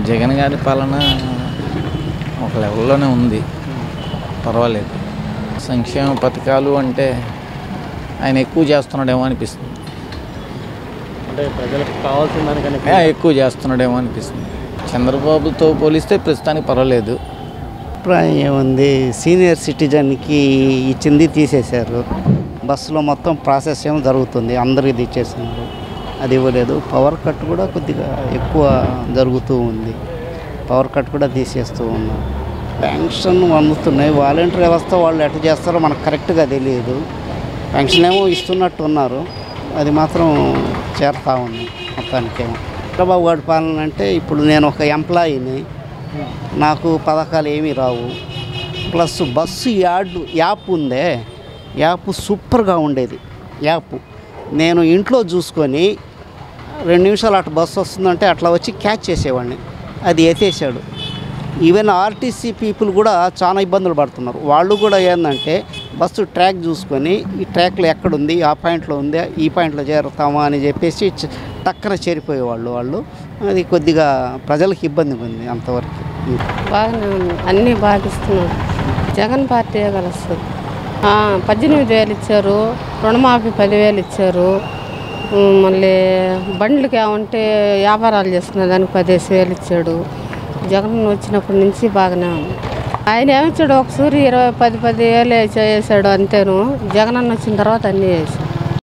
జగన్ గారి పాలన ఒక లెవెల్లోనే ఉంది, పర్వాలేదు. సంక్షేమ పథకాలు అంటే ఆయన ఎక్కువ చేస్తున్నాడేమో అనిపిస్తుంది, అంటే ప్రజలకు కావాల్సిన దానికన్నా ఎక్కువ చేస్తున్నాడేమో అనిపిస్తుంది. చంద్రబాబుతో పోలిస్తే ప్రస్తుతానికి పర్వాలేదు. అభిప్రాయం ఏముంది, సీనియర్ సిటిజన్కి ఇచ్చింది తీసేశారు. బస్సులో మొత్తం ప్రాసెస్ ఏమో జరుగుతుంది, అందరికి ఇచ్చేసినారు, అది ఇవ్వలేదు. పవర్ కట్ కూడా కొద్దిగా ఎక్కువ జరుగుతూ ఉంది, పవర్ కట్ కూడా తీసేస్తూ ఉన్నారు. పెన్షన్ అందుతున్నాయి, వాలంటీర్ వ్యవస్థ వాళ్ళు ఎట్లా చేస్తారో మనకు కరెక్ట్గా తెలియదు. పెన్షన్ ఏమో ఇస్తున్నట్టు ఉన్నారు, అది మాత్రం చేరుతూ ఉంది మొత్తానికేమో. చంద్రబాబు గారి పాలన అంటే ఇప్పుడు నేను ఒక ఎంప్లాయీని, నాకు పథకాలు ఏమీ రావు. ప్లస్ బస్సు యాప్ ఉందే, యాప్ సూపర్గా ఉండేది. యాప్ నేను ఇంట్లో చూసుకొని 2 నిమిషాలు అటు బస్సు వస్తుందంటే అట్లా వచ్చి క్యాచ్ చేసేవాడిని, అది ఎత్తేసాడు. ఈవెన్ ఆర్టీసీ పీపుల్ కూడా చాలా ఇబ్బందులు పడుతున్నారు. వాళ్ళు కూడా ఏంటంటే బస్సు ట్రాక్ చూసుకొని ఈ ట్రాక్లో ఎక్కడుంది, ఆ పాయింట్లో ఉందా, ఈ పాయింట్లో చేరుతామా అని చెప్పేసి టక్కన చేరిపోయేవాళ్ళు వాళ్ళు. అది కొద్దిగా ప్రజలకు ఇబ్బందిగా ఉంది అంతవరకు. బాగానే ఉంది, అన్నీ బాగా ఇస్తున్నారు. జగన్ పార్టీ కలుస్తుంది. 18,000 ఇచ్చారు, రుణమాఫీ 10,000 ఇచ్చారు. మళ్ళీ బండ్లకి ఏమంటే వ్యాపారాలు చేసుకునే దానికి 15,000 ఇచ్చాడు. జగన్ వచ్చినప్పటి నుంచి బాగానే ఉంది. ఆయన ఏమిచ్చాడు, ఒక సూరి 10,000 చేసాడు అంతేను. జగన్ అన్న వచ్చిన తర్వాత అన్నీ చేశాడు.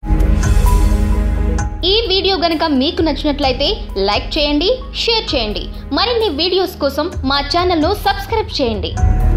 ఈ వీడియో గనుక మీకు నచ్చినట్లయితే లైక్ చేయండి, షేర్ చేయండి. మరిన్ని వీడియోస్ కోసం మా ఛానల్ను సబ్స్క్రైబ్ చేయండి.